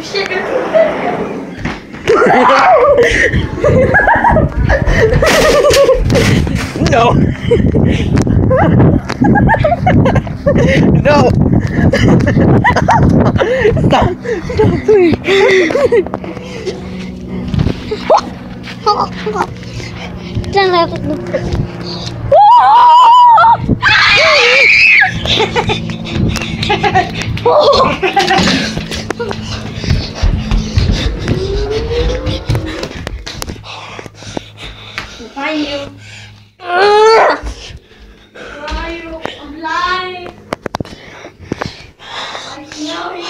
shit. No. No. Stop. Stop, please. Turn left. Behind you. Where are you? I'm blind. I smell you.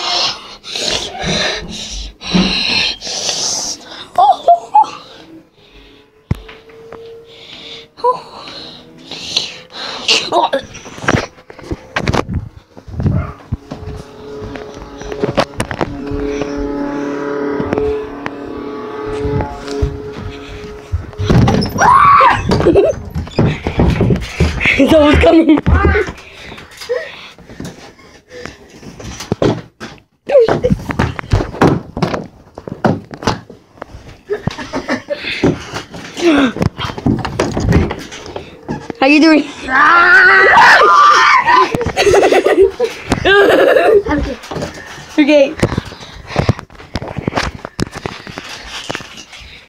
Someone's coming. How you doing? Okay.